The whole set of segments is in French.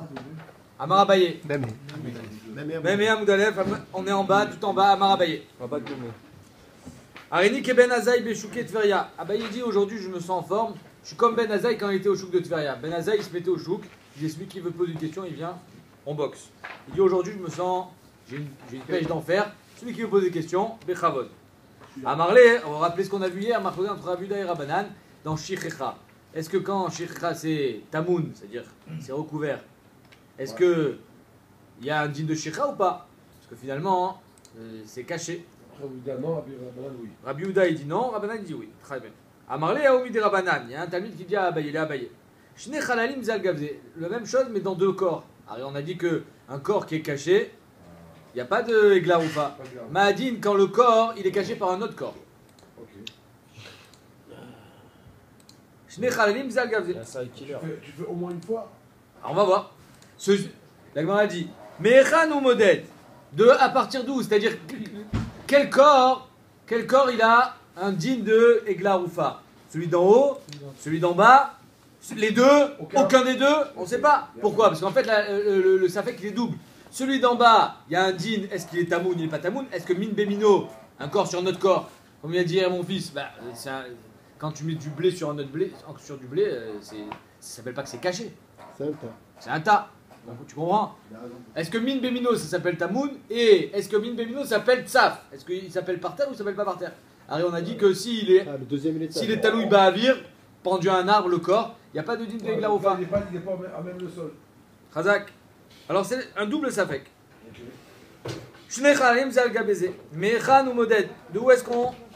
Amar Abaye. Même. Même Amoudalef, on est en bas, tout en bas, Amar Abaye. Arini ke Ben Azaï Beshouké Tveria. Abaye dit aujourd'hui je me sens en forme. Je suis comme Ben Azaï quand il était au chouk de Tveria. Ben Azaï il se mettait au chouk. Il dit celui qui veut poser une question, il vient, on boxe. Il dit aujourd'hui je me sens, j'ai une pêche d'enfer. Celui qui veut poser des questions, Bechavod. Amarlé, on va rappeler ce qu'on a vu hier, Marcoda entre Rabuda et Rabanan, dans Shichecha. Est-ce que quand Shichecha c'est Tamoun, c'est-à-dire c'est recouvert, est-ce que il y a un dîne de Shichecha ou pas? Parce que finalement, c'est caché. Rabbi Uda il dit non, Rabanan il dit oui. Très bien. Amarlé Aoumi de Rabanan, il y a un Talmud qui dit à Abaye, il est Abaye. Shne Chalalim Zal Gavze, la même chose mais dans deux corps. Alors on a dit qu'un corps qui est caché, il n'y a pas de égla ou pas. Mahadin, quand le corps, il est caché par un autre corps. Shne Chalalim Zal Gavze. Tu fais au moins une fois. Alors on va voir. La Gemara a dit, Me'echan ou Moded, de à partir d'où? C'est-à-dire, quel corps il a un digne de égla ou pas? Celui d'en haut, celui d'en bas, les deux, aucun des deux, on ne sait pas. Pourquoi? Parce qu'en fait, le safek il est double. Celui d'en bas, il y a un din, est-ce qu'il est tamoun, il n'est pas tamoun? Est-ce que min bemino, un corps sur notre corps, comme il a dit hier mon fils, quand tu mets du blé sur un autre blé, sur du blé, ça ne s'appelle pas que c'est caché. C'est un tas. C'est un tas. Donc, tu comprends? Est-ce que min bemino ça s'appelle tamoun? Et est-ce que min bemino s'appelle tsaf? Est-ce qu'il s'appelle par terre ou il s'appelle pas par terre? Alors on a dit que s'il est, le deuxième est s'il est talouï ba'avir, pendu à un arbre, le corps, il n'y a pas de din de églaroufa. Il n'est pas à même le sol. Khazak. Alors c'est un double safek. Shnei Chalalim Zal Gabeze. Me'echan ou Moded. D'où est-ce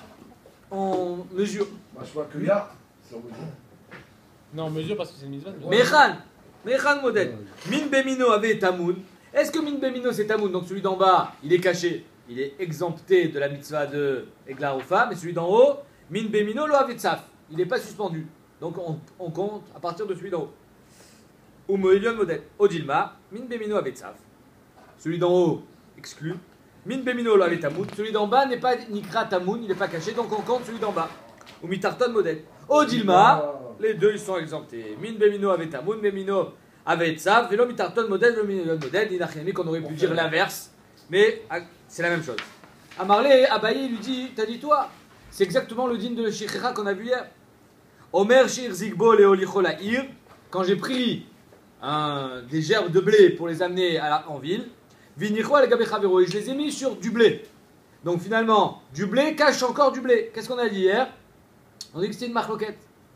qu'on mesure? Je vois que là, c'est en mesure. Non, on mesure parce que c'est une mitzvah. Me'echan Moded. Min Bemino avait Tamoun. Est-ce que Min Bemino c'est Tamoun? Donc celui d'en bas, il est caché. Il est exempté de la mitzvah de Eglaroufa. Mais celui d'en haut, Min Bemino lo avait Tsaf. Il n'est pas suspendu. Donc on compte à partir de celui d'en haut. Ou Moelion Moded. Odilma. Min Bemino avait Tsaf. Celui d'en haut, exclu. Min Bemino lo avait Tamoun. Celui d'en bas n'est pas Nikra Tamoun. Il n'est pas caché. Donc on compte celui d'en bas. Ou Mitarton Moded. Odilma. Les deux ils sont exemptés. Min Bemino avait Tamoun. Bemino avait Tsaf. Velo Mitarton Moded. Velo Moelion Moded. Il a rien qu'on aurait pu dire l'inverse. Mais c'est la même chose. Amarlé, Abaye lui dit, t'as dit toi, c'est exactement le din de Shichera qu'on a vu hier. Omer Shir Zigbo Leolicho Laïr, quand j'ai pris des gerbes de blé pour les amener en ville, Vinicho al Gabe Chavero, et je les ai mis sur du blé. Donc finalement, du blé cache encore du blé. Qu'est-ce qu'on a dit hier? On dit que c'était une marloquette.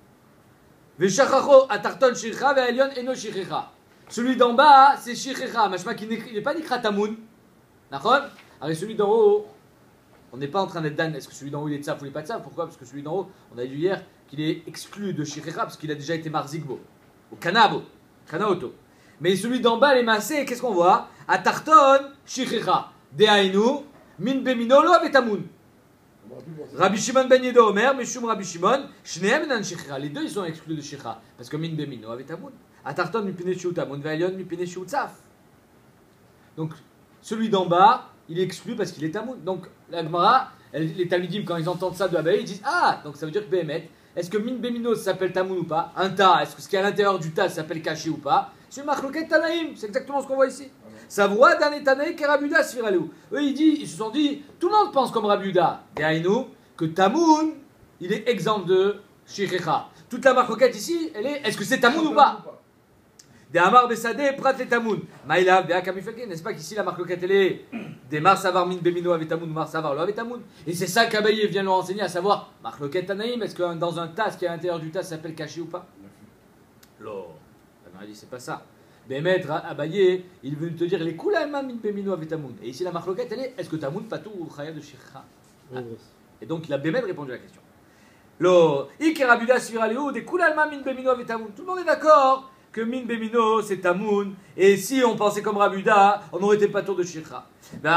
Veshachacho Atarton Shircha Ve'elion Eno Shichera. Celui d'en bas, c'est Shichera. Machma qui n'est pas Nikra Tamoun. D'accord? Alors celui d'en haut, on n'est pas en train d'être dan, est-ce que celui d'en haut il est tsaf ou il n'est pas tsaf? Pourquoi? Parce que celui d'en haut, on a dit hier qu'il est exclu de Shichera parce qu'il a déjà été marzigbo, ou kanabo, kanaoto. Mais celui d'en bas, les massés, qu'est-ce qu'on voit? Atarton, Shichera, dehainu, min beminolo avetamun. Rabbi Shimon ben Yedo Omer, Meshum Rabbi Shimon, shneem nan Shichera. Les deux ils sont exclus de Shichera parce que min bemino avetamun. Atarton mipene shiu tamun, ve'elion mipene shiu tsaf. Donc celui d'en bas, il est exclu parce qu'il est tamoun. Donc la Gemara, les Talmudim, quand ils entendent ça de Abaye, ils disent ah, donc ça veut dire que Behemet, est-ce que min bemino ça s'appelle tamoun ou pas? Un tas, est-ce que ce qui est à l'intérieur du tas ça s'appelle caché ou pas? C'est une machloket tanaïm, c'est exactement ce qu'on voit ici. Ça voit d'un étanaï qui Rabuda sfiralou. Eux ils se sont dit, tout le monde pense comme Rabuda, Dehaïnou, que tamoun, il est exempt de Shirecha. Toute la machloket ici, elle est, est-ce que c'est tamoun ou pas? Des Amar Besade, Prat les Tamoun. Maïlav, Béa Kamifake, n'est-ce pas qu'ici la marque locale est des Mar Savar Min Bemino avec Tamoun, Mar Savar lo avec Tamoun. Et c'est ça qu'Abaye vient leur enseigner, à savoir, marque locale Tanaïm, est-ce que dans un tas, ce qui est à l'intérieur du tas s'appelle caché ou pas? Non. On a dit, c'est pas ça. Bémet, Abaye, il est venu te dire, les Koulaïma Min Bemino avec Tamoun. Et ici la marque locale, elle est, est-ce que Tamoun, Patou ou Khaya de Shircha? Et donc il a Bémet répondu à la question. Lo, Ikerabuda Sviraleo, des Koulaïma Min Bemino avec Tamoun. Tout le monde est d'accord que Min Bemino c'est Tamoun, et si on pensait comme Rabuda, on aurait été pas tour de Shircha.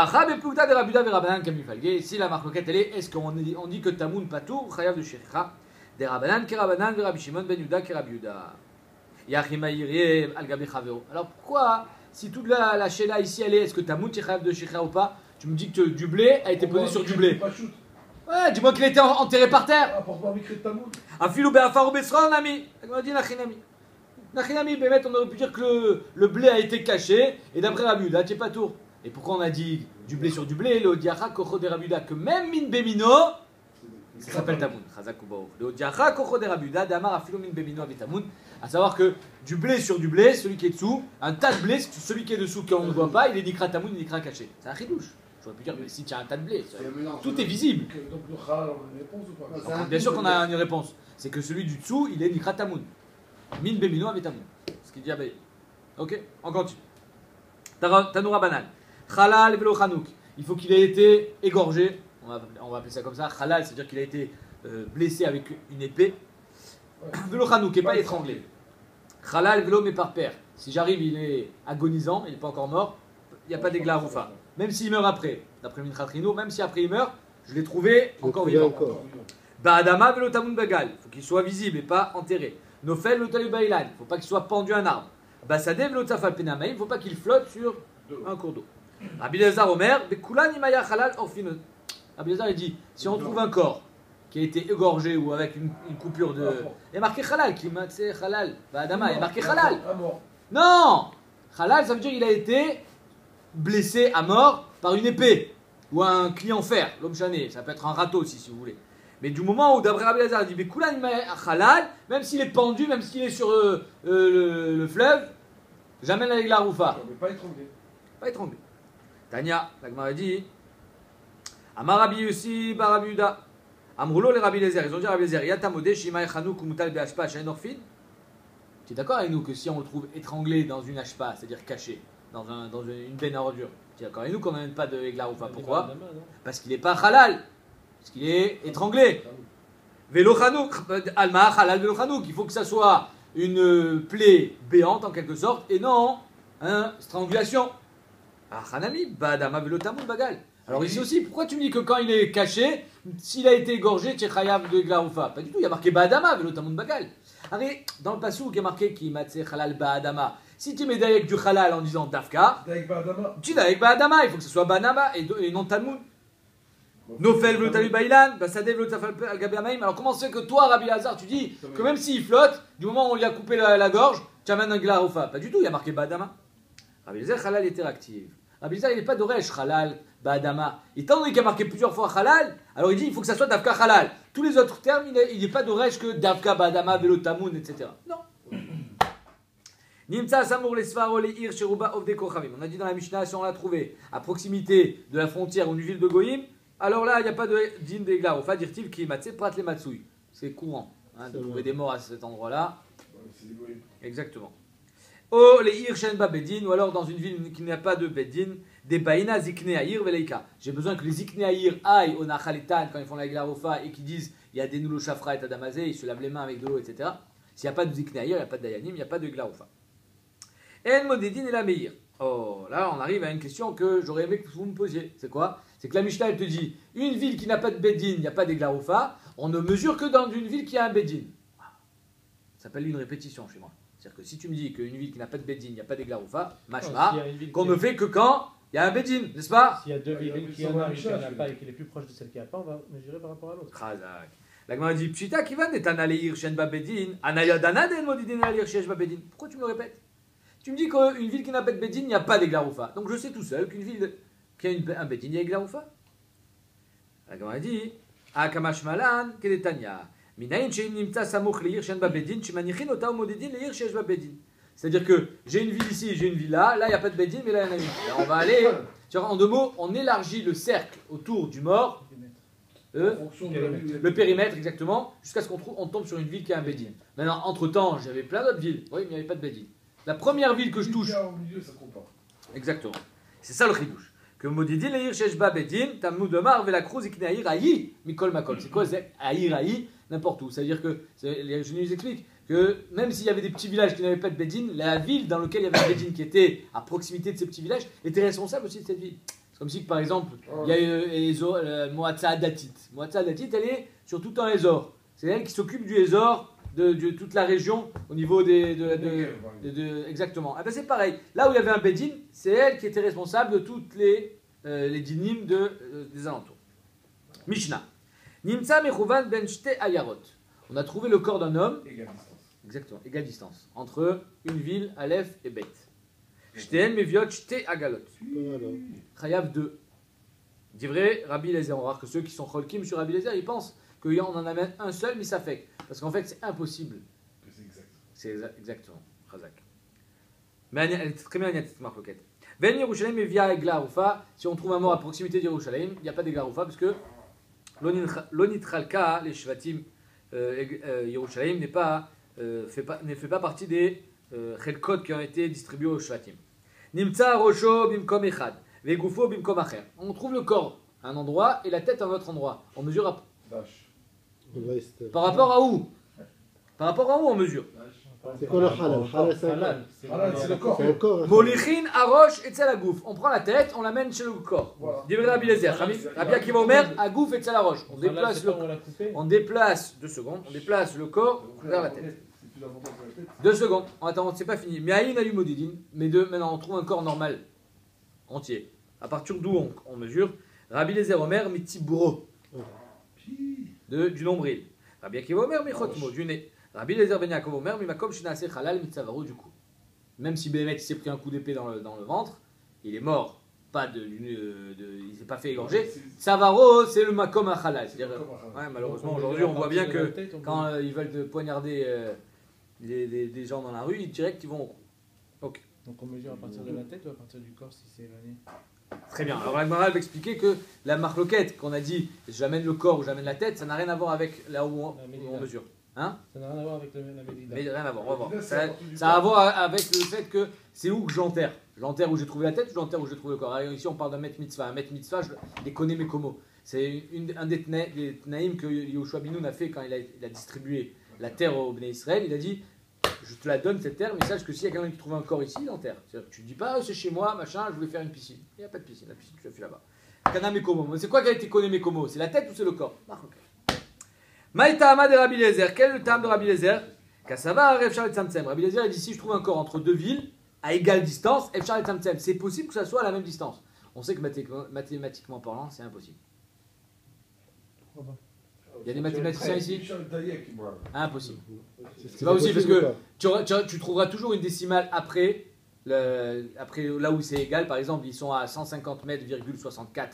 Si la marloquette elle est, est-ce qu'on dit que Tamoun Patour, Chayav de Shircha, des Rabanan, Kerabanan, Rabbi Shimon ben Yuda, Kerabiuda. Alors pourquoi, si toute la Sheila ici elle est, est-ce que Tamoun est Chayav de Shircha ou pas? Tu me dis que du blé a été posé sur du blé. Ouais, dis-moi qu'il était enterré par terre. Ah, pour pas écrire Tamoun. Afilou be'afar ou be'sron, ami. Nachinami, Bémet, on aurait pu dire que le blé a été caché, et d'après Rabiuda, tu es pas tour. Et pourquoi on a dit du blé sur du blé, le Diacha Kocho de Rabiuda, que même min Bemino, ça s'appelle Tamoun. Chazak Ubaou. Le Diacha Kocho de Rabiuda, Damar Afilo min Bemino avec Tamoun. À savoir que du blé sur du blé, celui qui est dessous, un tas de blé, celui qui est dessous, qu'on ne voit pas, il est Nikra Tamoun, il est Nikra caché. C'est un chidouche. J'aurais pu dire, mais si tu as un tas de blé, tout est visible. Donc le Khal, on a une réponse ou pas? Bien sûr qu'on a une réponse. C'est que celui du dessous, il est Nikra Tamoun. Min Bemino avec Tamoun. Ce qui dit Abaye. Ok, on continue. Tanoura Banal. Khalal velo Chanouk. Il faut qu'il ait été égorgé. On va appeler ça comme ça. Khalal, c'est-à-dire qu'il a été blessé avec une épée. Velo Chanouk, et pas étranglé. Khalal velo, mais par paire. Si j'arrive, il est agonisant, il n'est pas encore mort, il n'y a pas d'égla roufa. Même s'il meurt après, d'après Minchat Rino, même si après il meurt, je l'ai trouvé encore vivant. Ba'adama velo tamoun bagal. Il faut qu'il soit visible et pas enterré. Nofel velo talu bailan. Il ne faut pas qu'il soit pendu à un arbre. Basadeh velo tafal penamaï. Il ne faut pas qu'il flotte sur un cours d'eau. Rabbi Elazar Omer, Bekulan imaya halal orfino. Rabbi Elazar il dit, si on trouve un corps qui a été égorgé ou avec une coupure de... Il y a marqué halal, qui m'a dit halal. Ba'adama, il y a marqué halal. Non, halal, ça veut dire qu'il a été blessé à mort par une épée ou un client fer, l'homme chané. Ça peut être un râteau aussi, si vous voulez. Mais du moment où d'après Rabbi Elazar il dit Bekulan imaya halal, même s'il est pendu, même s'il est sur le fleuve, jamais avec la roufa. Mais pas étranglé. Pas étranglé. Tania, la Gemara dit Amar Rabbi Yossi bar Rabbi Yuda. Amroulo les Rabbi Lezer. Ils ont dit Rabbi Lezer Yatamode Shima Echanouk Mutal Be'ashpa Shaenorfin. Tu es d'accord avec nous que si on le trouve étranglé dans une ashpa, c'est-à-dire caché, dans une benne à ordures, tu es d'accord avec nous qu'on n'amène pas de Eglaroufa. Pourquoi? Parce qu'il n'est pas halal. Parce qu'il est étranglé. Velo Chanouk. Alma halal Velo Chanouk. Il faut que ça soit une plaie béante en quelque sorte et non strangulation. Ah, Hanami, Badama Velotamou Bagal. Alors ici aussi, pourquoi tu me dis que quand il est caché, s'il a été égorgé, tu es chayav de Glaroufa? Pas du tout, il y a marqué Badama Velotamou Bagal. Allez, dans le passou, il y a marqué qui matse halal Badama. Si tu mets d'ailleurs du halal en disant Dafka, tu dis avec Badama, il faut que ce soit Banama et non Talmud. Nofel Velotalu Bailan, Basadeh Velotafal Al-Gabiamaim. Alors comment c'est que toi, Rabbi Lazar, tu dis que même s'il flotte, du moment où on lui a coupé la gorge, tu amènes un Glaroufa? Pas du tout, il y a marqué Badama. Rabbi Elazar, halal est interactive. Rabbi Elazar, il n'est pas d'oresh, halal, ba'adama. Étant donné qu'il y a marqué plusieurs fois halal, alors il dit il faut que ça soit dafka halal. Tous les autres termes, il n'est pas d'oresh que dafka, ba'adama, velotamoun, etc. Non. Nimtza samour les sfaro les ir sheruba ovde kochavim. On a dit dans la Mishnah, si on l'a trouvé à proximité de la frontière ou d'une ville de Goïm, alors là, il n'y a pas de din d'égla. Enfin, dire-t-il qui matse prat les matsouilles. C'est courant de trouver des morts à cet endroit-là. Exactement. Oh, les Hirshen ba Bedin, ou alors dans une ville qui n'a pas de Bedin, des Baïna Zikne Aïr Veleika. J'ai besoin que les Zikne Aïr aillent au Nachalitan quand ils font la Glarofa et qu'ils disent il y a des Noulo Shafra et Tadamazé, ils se lavent les mains avec de l'eau, etc. S'il n'y a pas de Zikne Aïr, il n'y a pas de Dayanim, il n'y a pas de Glarofa. En Modedin et la Meir. Oh, là on arrive à une question que j'aurais aimé que vous me posiez. C'est quoi? C'est que la Mishnah elle te dit une ville qui n'a pas de Bedin, il n'y a pas de Glarofa, on ne mesure que dans une ville qui a un Bedin. Ça s'appelle une répétition chez moi. C'est-à-dire que si tu me dis qu'une ville qui n'a pas de Bedin, il n'y a pas d'Eglaroufa, machma, qu'on ne fait que quand il y a un Bedin, n'est-ce pas? S'il y a deux villes qui en a une qui n'en a pas et qui est plus proche de celle qui n'a pas, on va mesurer par rapport à l'autre. Khazak. La Gemara dit Pshita qui va n'être analéir shen ba Bedin, anayadana den modidin analéir shen ba Bedin. Pourquoi tu me le répètes? Tu me dis qu'une ville qui n'a pas de Bedin, il n'y a pas d'Eglaroufa. Donc je sais tout seul qu'une ville qui a un Bedin, il y a Eglaroufa. La Gemara dit Akamash malan kedetanya. C'est-à-dire que j'ai une ville ici, j'ai une ville là, il n'y a pas de bedin, mais là il y en a une. Alors on va aller, en deux mots, on élargit le cercle autour du mort, le périmètre exactement, jusqu'à ce qu'on tombe sur une ville qui a un bedin. Maintenant, entre-temps, j'avais plein d'autres villes, oui, mais il n'y avait pas de bedin. La première ville que je touche... Au milieu, ça compte pas. Exactement. C'est ça le chidouche. Que Modidin leir sheshba bedin, tamnu demar velakrouz ikneaïr aï, mikol makol. C'est quoi aïr aï? N'importe où. Ça veut dire que, les génies nous expliquent que même s'il y avait des petits villages qui n'avaient pas de Bedin, la ville dans laquelle il y avait un Bedin qui était à proximité de ces petits villages était responsable aussi de cette ville. C'est comme si, par exemple, il y a Moatza Datit. Moatza Datit, elle est sur tout un Ezor. C'est elle qui s'occupe du Ezor, de toute la région, au niveau exactement. Ah ben c'est pareil. Là où il y avait un Bedin, c'est elle qui était responsable de toutes les dinim des alentours. Mishnah. Nimtza mechouvan ben shte ayarot. On a trouvé le corps d'un homme Exactement, égale distance. Entre une ville, Aleph et Beit. Shteen meviot shte agalot. Chayav 2. Dit vrai, Rabbi Eliezer, on va voir que ceux qui sont cholkim sur Rabbi Eliezer, ils pensent qu'on en amène un seul, mais ça fait. Parce qu'en fait, c'est impossible. C'est exact. C'est exactement. Chazak. Mais elle est très bien, cette marloquette. Ben Yerushalayim et via Eglaroufa, si on trouve un mort à proximité d'Yerushalayim, il n'y a pas d'Eglaroufa, parce que l'Onitralka, les Shvatim, Yerushalayim ne fait pas partie des Chelkot qui ont été distribués aux Shvatim. Nimtza Rosho bimkom echad, vegufo bimkom acher. On trouve le corps à un endroit et la tête à un autre endroit. On mesure Vache. par rapport à où? Par rapport à où on mesure? C'est quoi le halal? Halal, c'est le corps. C'est le corps. Molichin, Arosh et Tzalagouf. On prend la tête, on l'amène chez le corps. Voilà. Dit Rabbi Eliezer, Rabbi Akiva Omer, Agouf et Tzalarosh. On déplace on déplace 2 secondes, on déplace le corps vers la tête. C'est plus important que la tête. 2 secondes. Attends, c'est pas fini. Mais Aïn Ayumodidin, mais maintenant on trouve un corps normal, entier. À partir d'où on mesure? Rabbi Eliezer Omer, Mitiburo, du nombril. Rabbi Akiva Omer, Michotmo, du nez. Rabbi Eliezer ben Yaakov Omer, Mimakom Shinase Halal Mitzavaru, du coup. Même si Béhémet s'est pris un coup d'épée dans le ventre, il est mort. Il s'est pas fait égorger. Savaro, c'est le Makom Halal. Ouais, malheureusement, aujourd'hui, on voit bien que quand ils veulent te poignarder des gens dans la rue, direct, ils vont au cou. Ok. Donc on mesure à partir de la tête ou à partir du corps si c'est éloigné? Très bien. Alors, l'Agmara va expliquer que la marloquette qu'on a dit, j'amène le corps ou j'amène la tête, ça n'a rien à voir avec là où on mesure. Hein? Ça n'a rien à voir avec la médida. Mais rien à voir, on va voir. Ça a à voir avec le fait que c'est où que j'enterre. J'enterre où j'ai trouvé la tête ou j'enterre où j'ai trouvé le corps. Alors, ici, on parle d'un met mitzvah. Un met mitzvah, je les connais mes comos. C'est un des tnaïm que Yehoshua Binoun a fait quand il a distribué la terre au Bnei Israël. Il a dit, je te la donne cette terre, mais sache que s'il y a quelqu'un qui trouve un corps ici, il enterre. C'est-à-dire que tu ne dis pas, c'est chez moi, machin, je voulais faire une piscine. Il n'y a pas de piscine, la piscine tu l'as fait là-bas. Kana Mekomo. C'est quoi qui a été connais mes comos? C'est la tête ou c'est le corps? Maïta Ahmad et Rabbi Eliezer. Quel est le terme de Rabbi Eliezer? Kassava, Efshar et Tzamtzem. Rabbi Eliezer a dit si je trouve un corps entre 2 villes à égale distance, Efshar et Tzamtzem. C'est possible que ça soit à la même distance. On sait que mathématiquement parlant, c'est impossible. Il y a des mathématiciens ici? Impossible. C'est pas possible parce que tu trouveras toujours une décimale après là où c'est égal. Par exemple, ils sont à 150 mètres,64.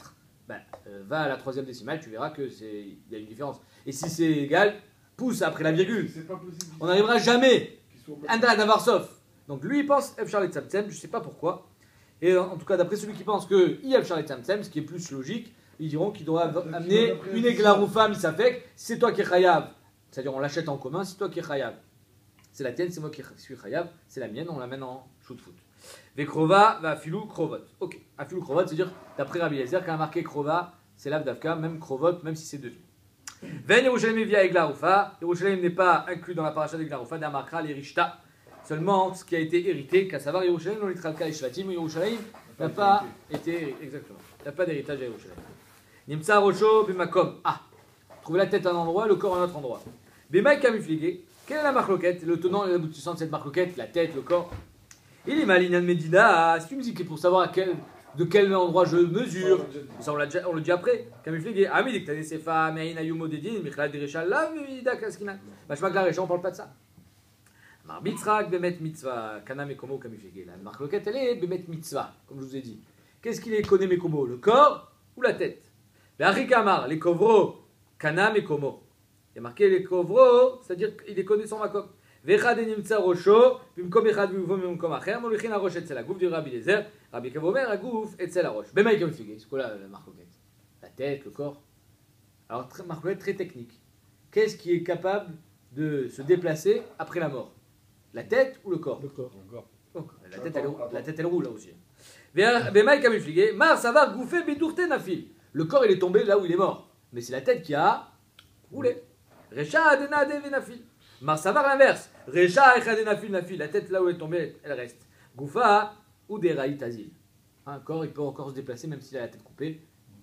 Va à la 3e décimale, tu verras qu'il y a une différence. Et si c'est égal, pousse après la virgule. On n'arrivera jamais à Navarsov. Donc lui, il pense F. Charles Tzamtzem, je ne sais pas pourquoi. Et en tout cas, d'après celui qui pense qu'il y a F. Charles Tzamtzem, ce qui est plus logique, ils diront qu'ils doivent amener une Eglaroufa Misafek. C'est toi qui es Chayav. C'est-à-dire, on l'achète en commun, c'est toi qui es Chayav. C'est la tienne, c'est moi qui suis Chayav. C'est la mienne, on l'amène en shoot-foot. Vekrova va filou krovot. Ok, afilou krovot, c'est-à-dire, d'après Rabbi Eliezer, quand il a marqué krova, c'est l'avdavka, même krovot, même si c'est 2 villes. Ven Yerushalayim via Eglaroufa. Yerushalayim n'est pas inclus dans la paracha d'Eglaroufa, d'Amakra, les Rishta. Seulement ce qui a été hérité, qu'à savoir Yerushalayim, on litralka et Shvatim, Yerushalayim n'a pas été, exactement, il n'y a pas d'héritage à Yerushalayim. Nimtza Rosho bimakom. Trouver la tête à un endroit, le corps à un autre endroit. Bemaï kamifligé. Quelle est la marloquette? Le tenant et l'aboutissant de cette marloquette, la tête, le corps. Il est malin de Medina. Si tu me dis que pour savoir de quel endroit je mesure, ça on le dit après. Kamifligé. Ah, mais dit que t'as des sefa, me'in ayumo dedin, michlad diresha, la vida kaskina. Machmak la récha, on parle pas de ça. Marbitzrak bemet mitzvah, kana mekomo kamifligé. La marloquette, elle est bemet mitzvah, comme je vous ai dit. Qu'est-ce qu'il est connaît mekomo? Le corps ou la tête? Kamar, les kovro, kana mekomo. Il y a marqué les kovro, c'est-à-dire qu'il est connu son makom. Vechad nimtza rosho, bimkom echad bimkom bimkom acher, molichin arosh etzel agouf du Rabbi Eliezer, Rabbi Kavomer agouf etzel arosh. Bemaï kamifligé, c'est quoi la marloquette? La tête, le corps. Alors, marloquette très technique. Qu'est-ce qui est capable de se déplacer après la mort? La tête ou le corps? Le corps. Oh, la tête elle roule là aussi. Bemaï kamifligé, mar savar gouffé bidourte nafil. Le corps il est tombé là où il est mort, mais c'est la tête qui a roulé. Recha adena de nafil. Mar savar l'inverse. Recha echadena nafil. La tête là où elle est tombée, elle reste. Goufa ou des raït azil. Un corps il peut encore se déplacer même s'il a la tête coupée.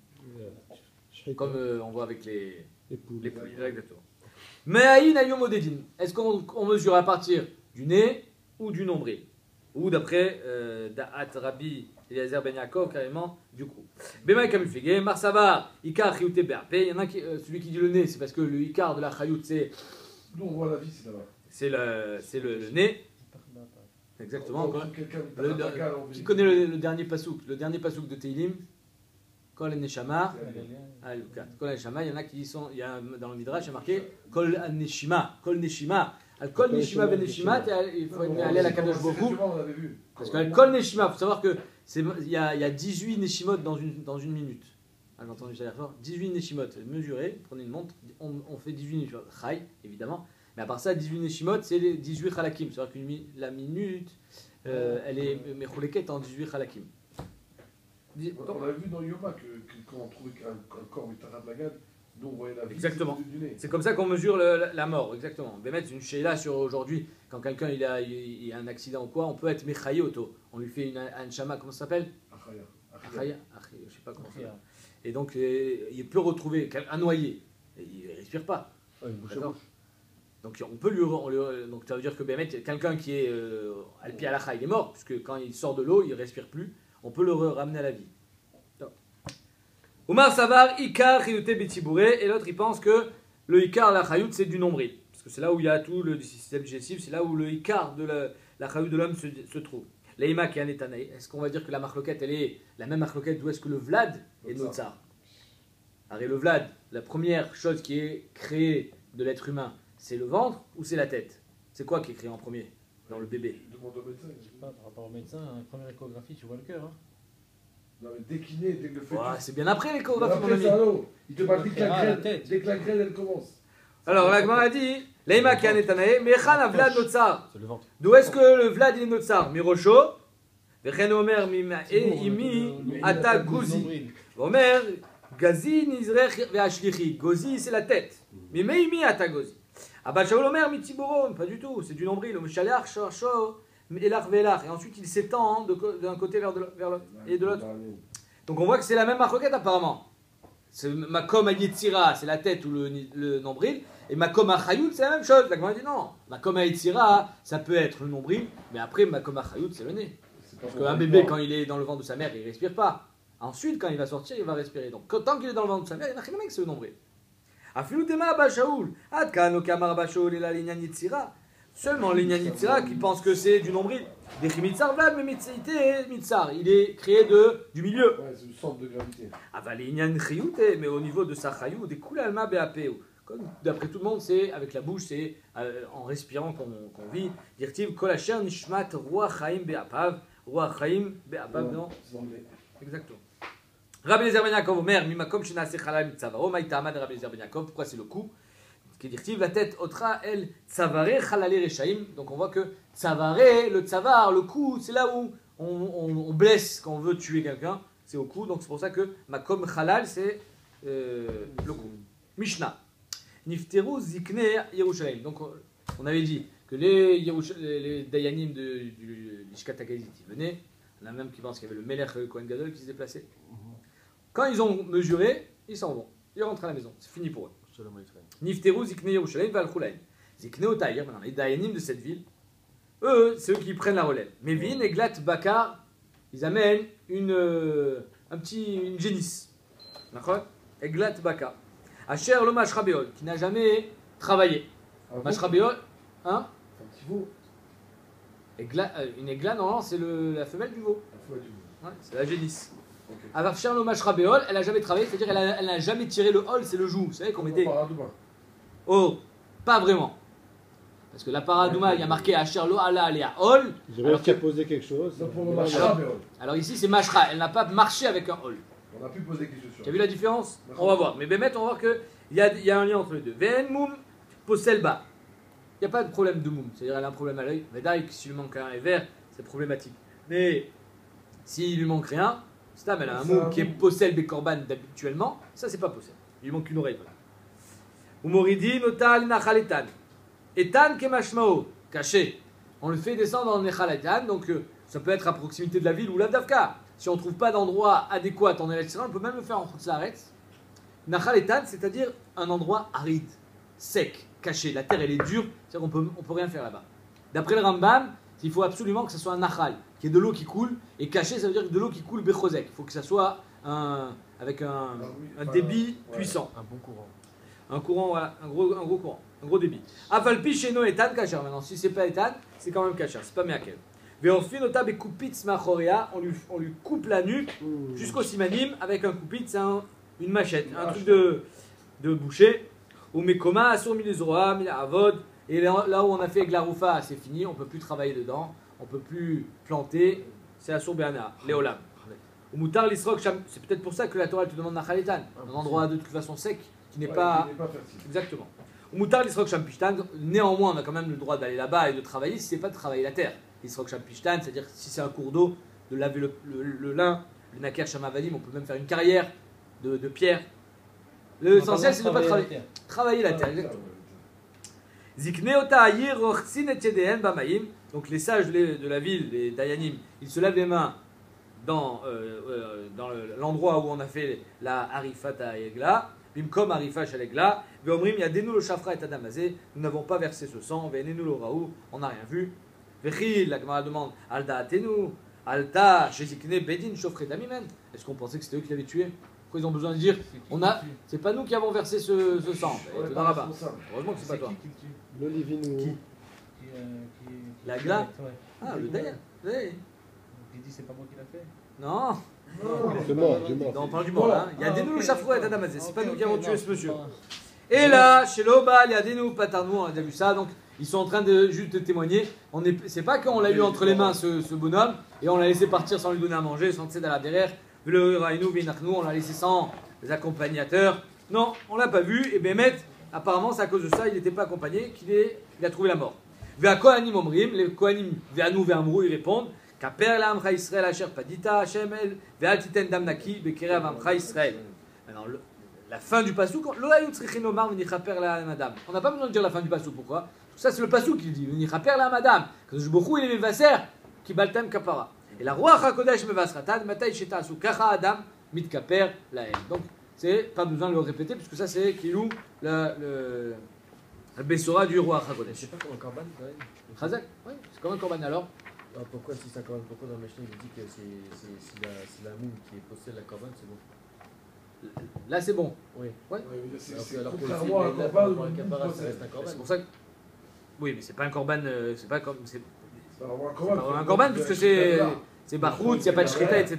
Comme on voit avec les poules. Exactement. Mais aïn ayom odedin. Est-ce qu'on mesure à partir du nez ou du nombril? Ou d'après Da'at Rabbi Eliezer ben Yaakov, carrément, du coup. Bemaï kamifligé, Marsavar, Ikar chayouté berpe. Il y en a qui, celui qui dit le nez, c'est parce que le Ikar de la chayout, c'est. Nous on voit la vie, c'est là-bas. c'est le nez. Exactement. Quand quelqu'un Qui connaît le dernier pasouk? Le dernier pasouk de Teilim, Kol Neshama. Kol Neshama, il y en a qui sont, dans le Midrash, il y a marqué Kol Neshima. Kol Neshima. Kol Neshima ben Neshima, il faut aller à la Kadosh Baruch Hu. Parce que Kol Neshima, il faut savoir que il y a 18 Neshimot dans une minute. J'ai entendu ça hier soir. 18 Neshimot. Mesurez, prenez une montre, on fait 18 Neshimot. Chai, évidemment. Mais à part ça, 18 Neshimot, c'est les 18 Chalakim. C'est-à-dire que la minute, elle est Mechouléket en 18 Chalakim. On a vu dans Yoma que quand on trouvait un corps Mitarat Lagad, nous on voyait la vie. Exactement. Du nez. C'est comme ça qu'on mesure la mort, exactement. On va mettre une sheila sur aujourd'hui, quand quelqu'un il a un accident ou quoi, on peut être Mechaye auto. On lui fait un shama, comment ça s'appelle? Achaya. Je sais pas comment ça s'appelle. Et donc il peut retrouver un noyé. Et il ne respire pas. Donc on peut donc ça veut dire que quelqu'un qui est alpi alacha, il est mort, puisque quand il sort de l'eau, il ne respire plus. On peut le ramener à la vie. Oumar Savar, Ikar, Chayute Betibouré, et l'autre il pense que le Ikar, la Chayout, c'est du nombril. Parce que c'est là où il y a tout le système digestif, c'est là où le Ikar de la Chayout de l'homme se trouve. Leïma qui est un étanaï. Est-ce qu'on va dire que la marloquette, elle est la même marloquette d'où est-ce que le Vlad est Notsar? Alors, le Vlad, la première chose qui est créée de l'être humain, c'est le ventre ou c'est la tête? C'est quoi qui est créé en premier dans le bébé? Demande au médecin. Je sais pas, par rapport au médecin, une première échographie, tu vois le cœur. Hein. Non, mais dès qu'il naît, dès que le fœtus. C'est bien après l'échographie, mon Après, ami. ça, non. Il te parle dès que la tête. graine, elle commence. Alors, la Gemara a dit Leïma qui est un étanaï, Mechan Vlad Notsar. C'est le ventre. D'où est-ce que le Vlad il est Notsar? Mirocho, Vechen Omer Imi Ata Gozi. Omer Gazi Nizrech Veashlichi. Gozi c'est la tête. Mais Imi Ata Gozi. Abba Shaul Omer Mitiboron, pas du tout, c'est du nombril. Le Mshalach Shorcho Elach Velach. Et ensuite il s'étend d'un côté vers l'autre et de l'autre. Donc on voit que c'est la même marquette apparemment. Makom Yetzira, c'est la tête ou le nombril. Et Makom Achayut, c'est la même chose. La Gemara dit non. Makom Yetzira, ça peut être le nombril. Mais après, Makom Achayut, c'est le nez. Parce qu'un bébé, quand il est dans le ventre de sa mère, il ne respire pas. Ensuite, quand il va sortir, il va respirer. Donc tant qu'il est dans le ventre de sa mère, il n'a rien à voir avec ce nombril. Afilutema Abba Shaul. Adkan Okamar Abba Shaul et la Linyan Yetzira. Seulement Linyan Yetzira qui pense que c'est du nombril. Des Chimitzar Vlad, mais Mitzar. Il est créé du milieu. Ouais, c'est le centre de gravité. Avalinyan Chiyute, mais au niveau de sa Chayou, des Kulalma Beapeo. D'après tout le monde, c'est avec la bouche, c'est en respirant qu'on vit. Dirtiv Kolacher Nishmat Roi Chaim Beapav. Roi Chaim Beapav, non? C'est anglais. Exactement. Rabbi Eliezer ben Yaakov Omer, Mimakom Shenase Chalal Mitzavaro, Maïtama de Rabbi Eliezer ben Yaakov. Pourquoi c'est le coup? Qui dit la tête otra el Tzavare Chalale Rechaim. Donc on voit que Tzavare, le Tzavar, le coup, c'est là où on blesse quand on veut tuer quelqu'un. C'est au cou. Donc c'est pour ça que Makom Chalal, c'est le coup. Mishnah. Nifteru Zikne Yerushalayim. Donc on avait dit que les Dayanim du Lishkat HaGazit venaient. Il y en a même qui pensent qu'il y avait le Melech Kohen Gadol qui se déplaçait. Quand ils ont mesuré, ils s'en vont. Ils rentrent à la maison. C'est fini pour eux. Nifteru Zikne Yerushalayim Valchulaim. Zikne Otaïr, maintenant les Dayanim de cette ville, eux, c'est eux qui prennent la relève. Mevin et Glat Bakar, ils amènent une génisse. D'accord? Eglat Bakar. Asher le Mashrabeol, qui n'a jamais travaillé. Mashrabeol, hein? C'est un petit veau. Une égla, non, c'est la femelle du veau. La fois du veau. Ouais, c'est la génisse. Okay. Asher le Mashrabeol, elle n'a jamais travaillé, c'est-à-dire elle n'a jamais tiré le hol, c'est le joug. Vous savez qu'on mettait. Oh, pas vraiment. Parce que la paradouma, il y a marqué Asher lo ala alea hol. J'aurais qu'à poser quelque chose. Alors ici, c'est Mashra, elle n'a pas marché avec un hol. On a pu poser quelque chose sur. Tu as vu la différence? On va voir. Mais Bémet, on va voir qu'il y a un lien entre les deux. Ven moum poselba. Il n'y a pas de problème de moum. C'est-à-dire elle a un problème à l'œil. Vedaïk, s'il lui manque un vert, c'est problématique. Mais s'il lui manque rien, elle a un moum qui est possel bekorban habituellement. Ça, c'est pas possel. Il lui manque une oreille. Umoridi notal nachaletan. Etan kemashmao. Caché. On le fait descendre en echaletan. Donc ça peut être à proximité de la ville ou la davka. Si on ne trouve pas d'endroit adéquat en Eretz, on peut même le faire en Chutzaretz. Nachal Etan, c'est-à-dire un endroit aride, sec, caché. La terre, elle est dure, c'est-à-dire qu'on ne peut rien faire là-bas. D'après le Rambam, il faut absolument que ce soit un nachal, qui est de l'eau qui coule, et caché, ça veut dire de l'eau qui coule bechosek. Il faut que ça soit avec un débit puissant. Un bon courant. Un courant, voilà, un gros courant. Un gros débit. Avalpi chez nous Etan Kacher. Maintenant, si c'est pas Etan, c'est quand même Kacher. C'est pas Meakel. Veorfinota Bekupitz Machorea. On lui coupe la nuque jusqu'au simanim avec un coupit, c'est une machette, un truc de boucher. Ou Mekoma, Asur Milizroa, Mila Avod. Et là où on a fait Glaroufa, c'est fini, on peut plus travailler dedans, on peut plus planter. C'est Asur Béana, Léolam. Ou Moutar l'Isrok, c'est peut-être pour ça que la Torah te demande Nachaletan, un endroit de toute façon sec qui n'est pas. Fertile. Exactement. Ou Moutar l'Isrok Shampishtan, néanmoins on a quand même le droit d'aller là-bas et de travailler si c'est pas de travailler la terre. L'Isrok Shampishtan, c'est-à-dire si c'est un cours d'eau, de laver le lin, le Naker Shamavadim, on peut même faire une carrière de pierre. L'essentiel c'est de ne pas travailler. Travailler la terre, exactement. Zikneota Ayir Rochsin et Yedehen Bamaim. Donc les sages de la ville, les Dayanim, ils se lavent les mains dans l'endroit où on a fait la Arifat à Egla, Bimkom Arifat à Egla, Veomrim Yadenu le Shafra et Adamazé, nous n'avons pas versé ce sang, Venenu le Raou, on n'a rien vu. Vechil, la Gemara demande, Alda Atenu, Alta, Shezikne Bedin, Shofre Damimen. Est-ce qu'on pensait que c'était eux qui l'avaient tué? Pourquoi ils ont besoin de dire, c'est pas nous qui avons versé ce sang? Heureusement que c'est pas toi. L'Olivinou. La Gla? Ah, le Dayan. Il dit c'est pas moi qui l'a fait. Non. C'est mort. On parle du mort. Il y a des nous le Shafro et Adamazé. C'est pas nous qui avons tué ce monsieur. Et là, chez l'Obal, il y a des nous Patarnou, on a déjà vu ça. Donc, ils sont en train de juste de témoigner. C'est pas qu'on l'a eu entre les mains, ce bonhomme, et on l'a laissé partir sans lui donner à manger, sans tcédala derrière. Le Raïnou, Binachnou, on l'a laissé sans les accompagnateurs. Non, on l'a pas vu. Et Bémet, apparemment, c'est à cause de ça, il n'était pas accompagné, qu'il a trouvé la mort. Vea Kohanim Omrim, les Kohanim, Veanou, Veamrou, ils répondent. Kaper la Amcha Israël, Asher Padita, Hashem El, Veal Titen Damnaki, Bekerev Amcha Israël. Alors, la fin du passouk, Loayut Srichinomar, Venichaper la Madame. On n'a pas besoin de dire la fin du passouk, pourquoi? Ça, c'est le passouk qui dit, Venichaper la Madame. Quand je beaucoup, il est Vasser, qui baltem Kapara. Et la Roi HaKodesh Mevasratan, Matai Shetasu, Kacha Adam, Mitkaper la haine. Donc, c'est pas besoin de le répéter, puisque ça, c'est Kilou, le Bessora du Roi HaKodesh. C'est pas comme un korban, Chazak, oui, c'est comme un korban alors. Alors pourquoi si c'est un korban, pourquoi dans le Mishnah il dit que c'est la moune qui possède la korban, c'est bon? Là, c'est bon. Oui. Ouais. Alors que contrairement à un pour korban, un kapara, ça reste un korban. C'est pour ça que. Oui, mais c'est pas un korban. C'est pas comme. C'est C'est pas un korban, puisque c'est Bachout, il n'y a pas de shrita, etc.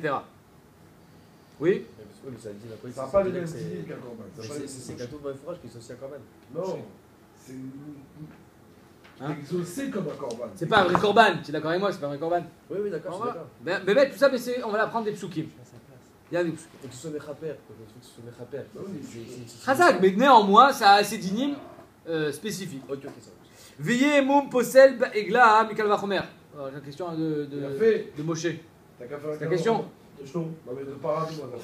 Oui. Oui, mais ça dit la Ça n'a pas les mêmes idées qu'un korban. C'est qu'un tout bon fourrage qui est associé à korban. Non, c'est exaucé comme un korban. C'est pas un vrai korban, tu es d'accord avec moi, c'est pas un vrai korban. Oui, oui, d'accord, je suis d'accord. Bébé, tout ça, mais on va l'apprendre des psukim. Il y a des psukim. Et que ce soit mechaper, que ce soit mechaper. Chazak, mais néanmoins, ça a assez d'inim spécifiques. Ok, ça va. Veillez moum posel egla mikal vachomer. J'ai une question de Moshe. T'as qu'à faire C'est la question. Non, mais de paradis, moi.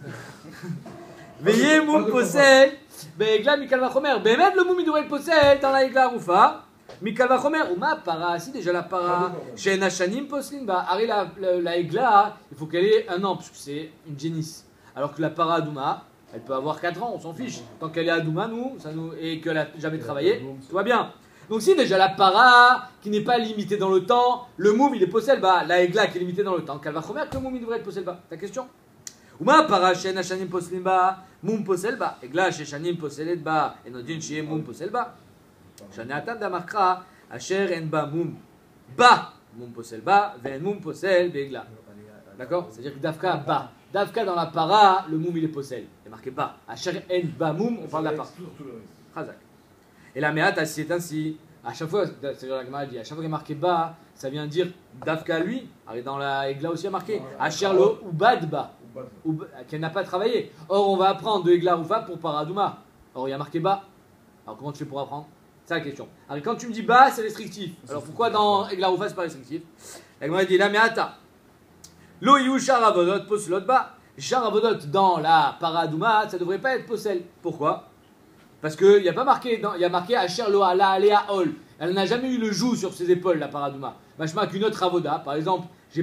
Veillez moum posel egla mikal vachomer. Bémet le moum il devrait être posel dans la egla roufa. Mikal vachomer, ou ma para, si déjà la para. Chez Nachanim poslin, bah, arrête la egla, il faut qu'elle ait 1 an, parce que c'est une génisse. Alors que la para adouma, elle peut avoir 4 ans, on s'en fiche. Tant qu'elle est adouma, et qu'elle n'a jamais travaillé, tout va bien. Donc si déjà la para, qui n'est pas limitée dans le temps, le moum il est possède bas, la egla qui est limitée dans le temps, qu'elle va chomer que le moum il devrait être possède bas. Ta question? Ou ma para chez Nachanim poslin bas, moum possède bas, egla chez Shanim possède bas, et nodin chez moum possède bas. Shanaatan damakra, asher en ba moum, ba moum possède bas, ven moum possède begla. D'accord? C'est-à-dire que Dafka ba. Dafka dans la para, le moum il est possède. Il est marqué ba. Asher en ba moum, on parle de la para. Chazak. Et la méata, c'est ainsi. À chaque fois, c'est-à-dire la Gemara dit, à chaque fois qu'il y a marqué ba, ça vient dire Dafka lui. Alors dans la Egla aussi il y a marqué Asher lo ou bad ba, qu'elle n'a pas travaillé. Or on va apprendre de Egla Roufa pour Paradouma. Or il y a marqué ba. Alors comment tu fais pour apprendre? C'est la question. Alors quand tu me dis ba, c'est restrictif. Alors pourquoi dans Egla Roufa c'est pas restrictif? La Gemara dit la méata. Lo yu sharavodot poslot ba. Sharavodot dans la Paradouma, ça devrait pas être posel. Pourquoi? Parce qu'il n'y a pas marqué, il y a marqué Asher lo ala alea ol. Elle n'a jamais eu le joug sur ses épaules, la paradouma. Machma qu'une autre avoda, par exemple, j'ai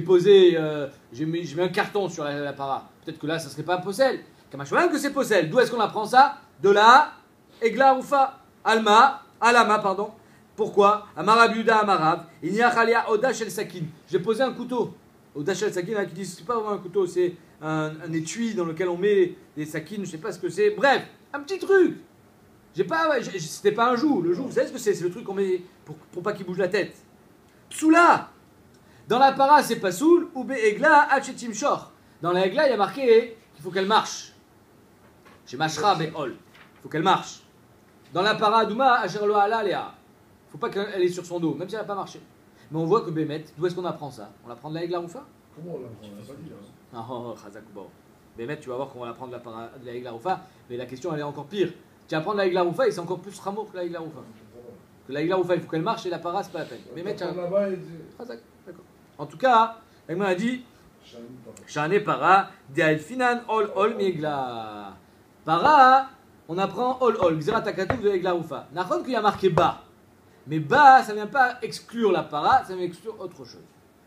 mis un carton sur la para. Peut-être que là, ça serait pas possel. Machma que c'est possel. D'où est-ce qu'on apprend ça? De la Egla Roufa. Alama, pardon. Pourquoi? Amarabiuda Amarav. Il n'y a chalia oda shel sakin. J'ai posé un couteau. Oda shel sakin, qui dit c'est pas vraiment un couteau, c'est un étui dans lequel on met des sakines, je sais pas ce que c'est. Bref, un petit truc. C'était pas un joug. Le joug, vous savez ce que c'est? C'est le truc qu'on met pour pas qu'il bouge la tête. Psoula. Dans la para, c'est pas soul. Ou be'egla achetim shor. Dans la egla, il y a marqué qu'il faut qu'elle marche. Chez Mashra be'ol. Il faut qu'elle marche. Dans la para, Douma, asher lo ala lea. Il faut pas qu'elle est sur son dos, même si elle n'a pas marché. Mais on voit que Bémet, d'où est-ce qu'on apprend ça? On l'apprend de la egla roufa? Comment on l'apprend? On l'a pas dit. Hein. Oh, Chazakouba. Bémet, tu vas voir qu'on va l'apprendre de la egla roufa. Mais la question, elle est encore pire. Tu vas prendre la egla roufa et c'est encore plus ramour que la egla roufa. Que la egla roufa, il faut qu'elle marche et la para, c'est pas la peine. Bémet, tu vas. D'accord. En tout cas, l'agma a dit Shane para, de finan ol megla. Para, on apprend ol. Xera takatouf de egla roufa. N'achon qu'il y a marqué ba. Mais ba, ça ne vient pas exclure la para, ça vient exclure autre chose.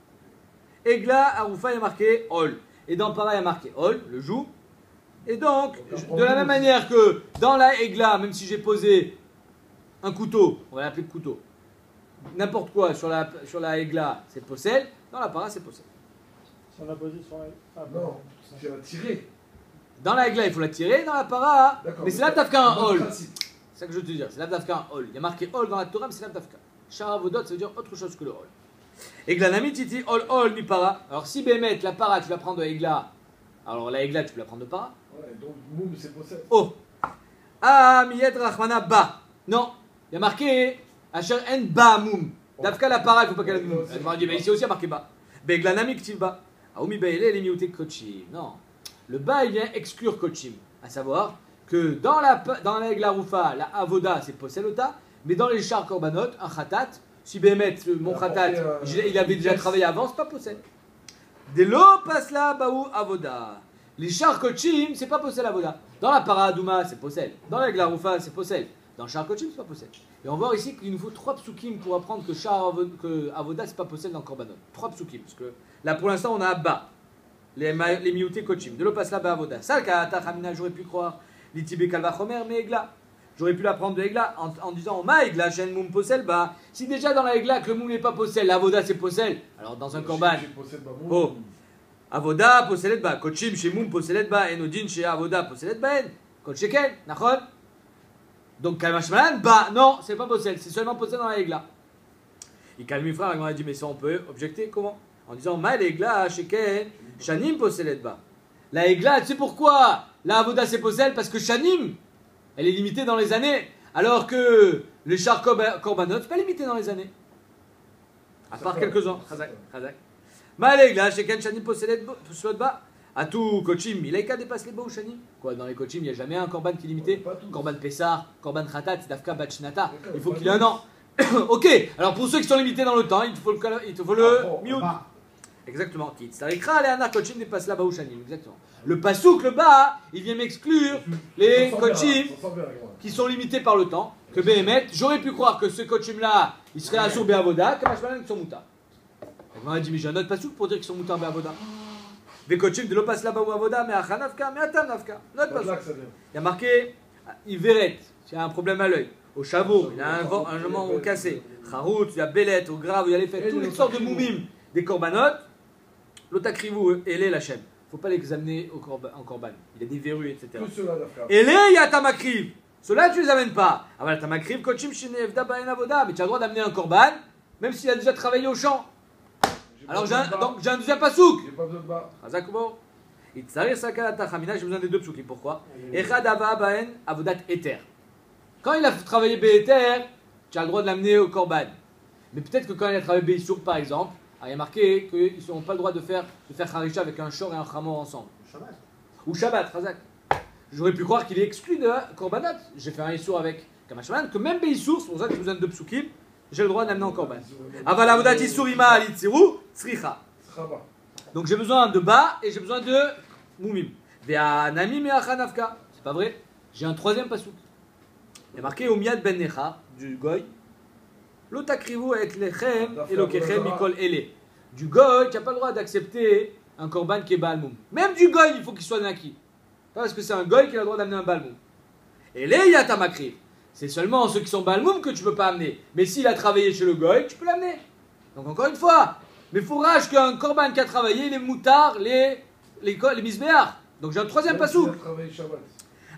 Egla, aroufa, il y a marqué ol. Et dans para, il y a marqué ol, le joug. Et donc, de la même manière que dans la egla, même si j'ai posé un couteau, on va l'appeler couteau, n'importe quoi sur la egla, c'est possel, dans la para, c'est possel. Si on l'a posé sur la... Ah, non, tu vas tirer. Dans la egla, il faut la tirer, dans la para, mais c'est là qu'un ol. C'est C'est ça que je veux te dire, c'est l'abdafka un ol. Il y a marqué ol dans la Torah, mais c'est l'abdafka. Sharavodot, ça veut dire autre chose que le ol. Egla nami titi ol mi para. Alors si Bémet, la para, tu la prends de egla, alors la egla, tu peux la prendre de para. Ouais, donc moum, c'est possède. Oh. Ah, miyet rachmana ba. Non, il y a marqué asher en ba moum. Dafka la para, il ne faut pas qu'elle ait moum. Elle m'a dit, mais ici aussi il y a marqué ba. Begla nami ktiv ba. Aoumi baile les miouté kochim. Non. Le ba, il vient exclure kochim. À savoir que dans la egla roufa, la avoda, c'est poselota, mais dans les chars korbanot, un khatat, si Bémet, mon khatat, il avait déjà travaillé avant, c'est pas possel. De l'eau passe là, baou avoda. Les chars kochim, c'est pas possel avoda. Dans la paradouma, c'est possel. Dans la egla roufa, c'est possel. Dans le char kochim, c'est pas possel. Et on voit ici qu'il nous faut 3 psukim pour apprendre que avoda, c'est pas possel dans korbanot. 3 psukim, parce que là pour l'instant on a ba, les miouté kochim. De l'eau passe là, ba avoda. Ça, le kata chamina, j'aurais pu croire. L'itibé kalvachomer, mais egla. J'aurais pu l'apprendre de egla en disant ma egla, shen moum possel, bah. Si déjà dans la egla que le moum n'est pas possel, l'avoda c'est possel, alors dans un korban. Oh. Avoda posselet ba, kochim chez moum posselet ba, enodin chez avoda posselet ba en. Kocheken, nachon. Donc kalmashman, bah non, c'est pas possel, c'est seulement possel dans la egla. Il calme mes frères, on a dit mais ça on peut objecter comment? En disant ma egla, sheken, shanim posselet ba. La egla, tu sais pourquoi la avoda c'est possel? Parce que shanim, elle est limitée dans les années, alors que le char korbanot, c'est pas limité dans les années. À part quelques-uns. Chazak. Ma l'egla, sheken shanim posselet ba. À tout kochim, il a qu'à dépasser les beaux shanim. Quoi, dans les kochim, il n'y a jamais un korban qui est limité. Korban Pessah, korban Khatat, dafka bachnata. Il faut qu'il ait un an. Ok, alors pour ceux qui sont limités dans le temps, il te faut le mute. Exactement. Exactement. Le pasouk, le bas, il vient m'exclure les kochim qui sont limités par le temps. Que Béhémet, j'aurais pu croire que ce kochim là, il serait assur Béavoda, comme Hashmalan qui sont mouta. On m'a dit, mais j'ai un autre pasouk pour dire qu'ils sont mouta en Béavoda. Des kochim de l'opas là-bas ou avoda, mais achanavka, mais atam navka. Notre pasouk. Il y a marqué, Iveret, il y a un problème à l'œil. Au chaveau, il y a un moment cassé. Charout, il y a Belet, au grave, il y a les fêtes, toutes les sortes de moumim, des korbanot. L'otakrivou et les lachem. Il ne faut pas les amener en korban. Il y a des verrues, etc. Et les, il y a tamakriv. Ceux-là, tu ne les amènes pas. Ah voilà, tamakriv, kochim, shinevda, baen avoda. Mais tu as le droit d'amener un korban, même s'il a déjà travaillé au champ. Alors j'ai un deuxième pasouk. J'ai pas besoin de bas. Azakubo. Itzarir sakalata chamina, j'ai besoin des deux psukim. Pourquoi? Echad ava baen avodat eter. Quand il a travaillé Béhéter, tu as le droit de l'amener au korban. Mais peut-être que quand il a travaillé Béhissour, par exemple, il y a marqué qu'ils n'ont pas le droit de faire Harisha avec un shor et un chamor ensemble. Ou Shabbat, Razak. J'aurais pu croire qu'il est exclu de Korbanot. J'ai fait un Issour avec Kamashman, que même Béhissour, c'est pour ça que j'ai besoin de deux psukim, j'ai le droit d'amener en Korban. Aval avodat Issour ima alitsiru, tsricha. Donc j'ai besoin de bas et j'ai besoin de moumim. Vea namim et achanavka. C'est pas vrai? J'ai un troisième pasouk. Il y a marqué Omiad ben Necha, du Goy. L'otakrivu et lechem et lokechem mikol ele. Du Goy, tu n'as pas le droit d'accepter un korban qui est balmoum. Même du Goy, il faut qu'il soit naki. Pas parce que c'est un Goy qu'il a le droit d'amener un balmoum. Et les yatamakriv. C'est seulement ceux qui sont balmoum que tu ne peux pas amener. Mais s'il a travaillé chez le Goy, tu peux l'amener. Donc encore une fois, mais il faut rage qu'un korban qui a travaillé les moutards, les misbéars. Donc j'ai un troisième pasouk.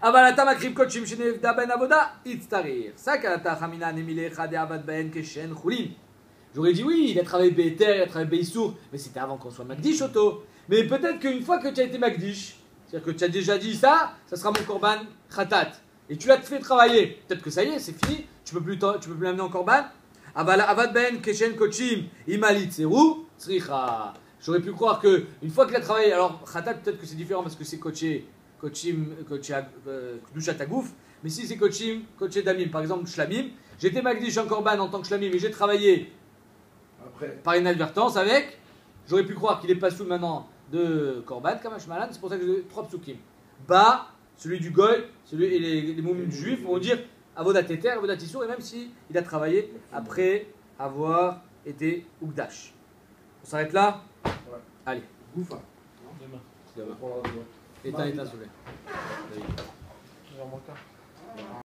Avalata makrib kochim shenevda ben avoda itztarir. Sakalata chamina nemilecha de avad ben keshen chulin. J'aurais dit oui, il a travaillé Béter, il a travaillé Beissour, mais c'était avant qu'on soit Magdish, Otto. Mais peut-être qu'une fois que tu as été Magdish, c'est-à-dire que tu as déjà dit ça sera mon korban khatat. Et tu l'as fait travailler. Peut-être que ça y est, c'est fini, tu peux plus l'amener en korban. Avad ben keshen kochim imalit seru tzricha. J'aurais pu croire que une fois qu'il a travaillé, alors khatat peut-être que c'est différent parce que c'est kochim, kdushat agouf, mais si c'est kochim damim, par exemple shlamim, j'étais Magdish en korban en tant que shlamim et j'ai travaillé Après. par inadvertance avec, j'aurais pu croire qu'il est pas sous maintenant de Korban, Kamash Malan, c'est pour ça que j'ai 3 psukim. Bas, celui du Goy, celui et les moumines juifs vont dire Avodat Eter, Avodat Issour, et même s'il a travaillé après avoir été Ugdash. On s'arrête là. Ouais. Allez. Goufa. Demain. Demain. On prendra demain. Éteins, soulevé. Je vais en manquer.